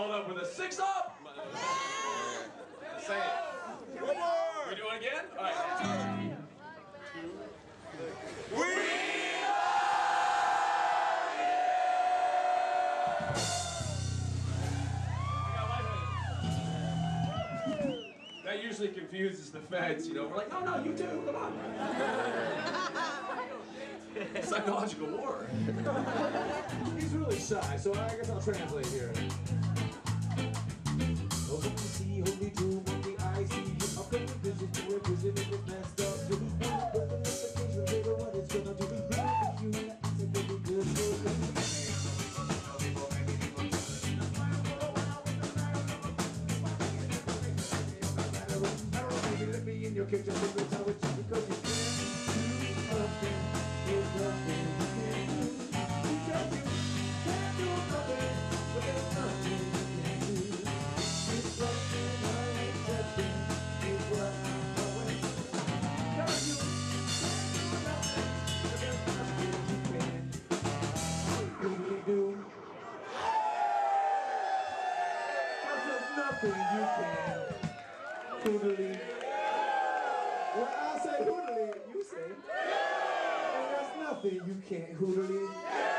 followed up with a 6 up. Say it. One more. We do it again? All right. 2. We That usually confuses the feds, you know. We're like, no, you too, come on. Psychological war. He's really shy, so I guess I'll translate here. Oh, what you see, holy doom on the I see you. I'll come to visit you, and visit if it's messed up. You be fine, but the notification later what it's gonna do. Really for you, and it's a really good show. Let me in your kitchen, because I would just because you can't do nothing, there's nothing you can't do. Because you can't do nothing, but there's nothing you can't do. It's something I'm accepting, is what I'm going to do. Because you can't do nothing, but there's nothing you can't really do. Because there's nothing you can totally. When I say hoodly, you say, and there's nothing you can't hoodly.